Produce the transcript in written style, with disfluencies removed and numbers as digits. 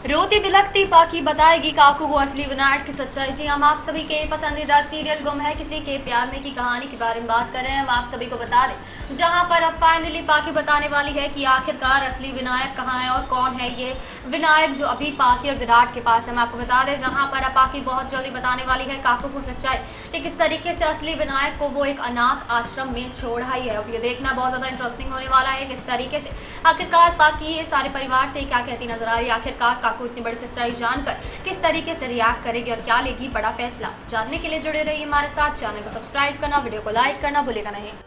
रोती बिलखती पाकी बताएगी काकू को असली विनायक की सच्चाई। जी हम आप सभी के पसंदीदा सीरियल गुम है किसी के प्यार में की कहानी के बारे में बात कर रहे हैं। हम आप सभी को बता दें जहां पर अब फाइनली पाकी बताने वाली है कि आखिरकार असली विनायक कहां है और कौन है ये विनायक जो अभी पाकी और विराट के पास है। हम आपको बता दें जहां पर अब पाकी बहुत जल्दी बताने वाली है काकू को सच्चाई कि किस तरीके से असली विनायक को वो एक अनाथ आश्रम में छोड़ आई है। अब ये देखना बहुत ज्यादा इंटरेस्टिंग होने वाला है किस तरीके से आखिरकार पाकी ये सारे परिवार से क्या कहती नजर आ रही है। आखिरकार काकू इतनी बड़ी सच्चाई जानकर किस तरीके से रिएक्ट करेगी और क्या लेगी बड़ा फैसला। जानने के लिए जुड़े रहिए हमारे साथ। चैनल को सब्सक्राइब करना, वीडियो को लाइक करना भूलेगा नहीं।